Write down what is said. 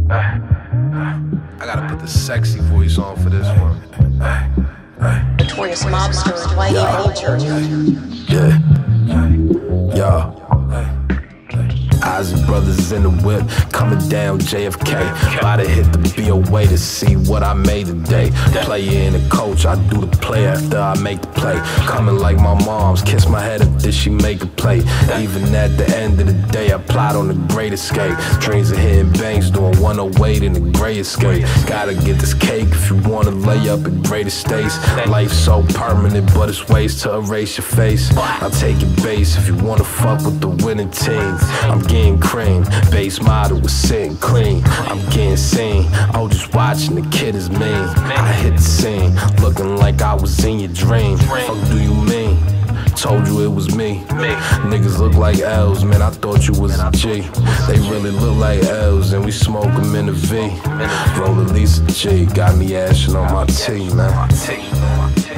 I gotta put the sexy voice on for this one. Notorious mobster Whitey Bulger. Yeah. Ozzy brothers in the whip, coming down JFK. About to hit the BOA to see what I made today. Player and a coach, I do the play after I make the play. Coming like my mom's, kiss my head after she make a play. Even at the end of the day, I plot on the great escape. Dreams of hitting banks, doing 108 in the gray escape. Gotta get this cake if you wanna lay up in great estates. Life's so permanent, but it's ways to erase your face. I'll take your base if you wanna fuck with the winning team. I'm getting cream, base model was sitting clean. I'm getting seen, oh just watching the kid is mean. I hit the scene, looking like I was in your dream. Fuck do you mean? Told you it was me. Niggas look like L's, man, I thought you was a G. They really look like L's, and we smoke them in the V. Roll at least a G, got me ashing on my T, man.